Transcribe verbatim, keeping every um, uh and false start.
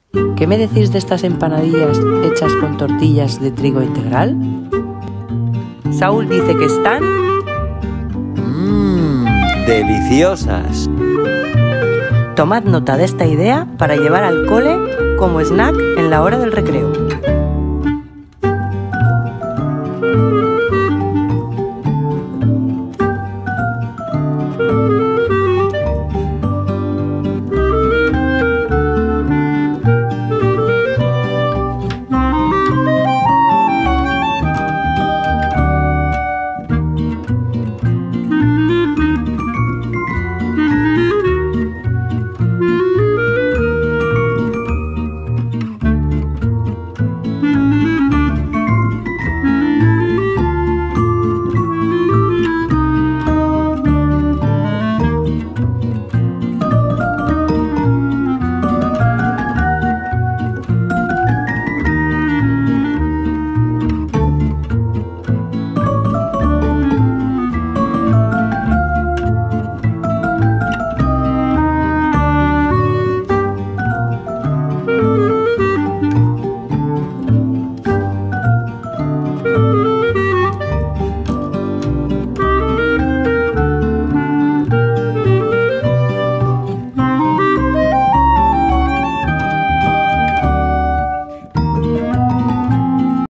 ¿Qué me decís de estas empanadillas hechas con tortillas de trigo integral? Saúl dice que están... ¡Mmm! ¡Deliciosas! Tomad nota de esta idea para llevar al cole como snack en la hora del recreo.